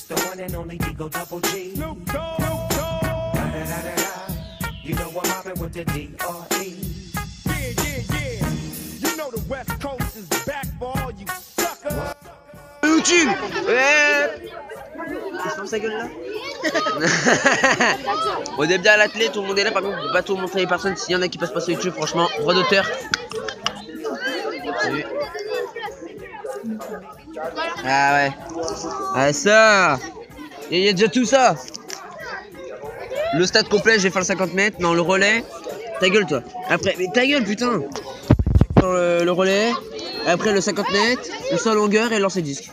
the one and only Digo Double G. Snoop Dogg. Da-da-da-da-da. You know I'm mobbing with the D.R.E. Yeah. You know the West Coast is back for all you suckers. YouTube. Tu fermes sa gueule là. On est bien à l'atelier, tout le monde est là. Par contre, on peut pas tout montrer les personnes. S'il y en a qui passent pas sur YouTube, franchement, droit d'auteur. Ah ouais. Ah ça. Il y a déjà tout ça. Le stade complet, je vais faire le 50 mètres. Non, le relais. Ta gueule toi. Après, mais ta gueule putain. Le relais. Après le 50 mètres, le saut à longueur et le lancer disque.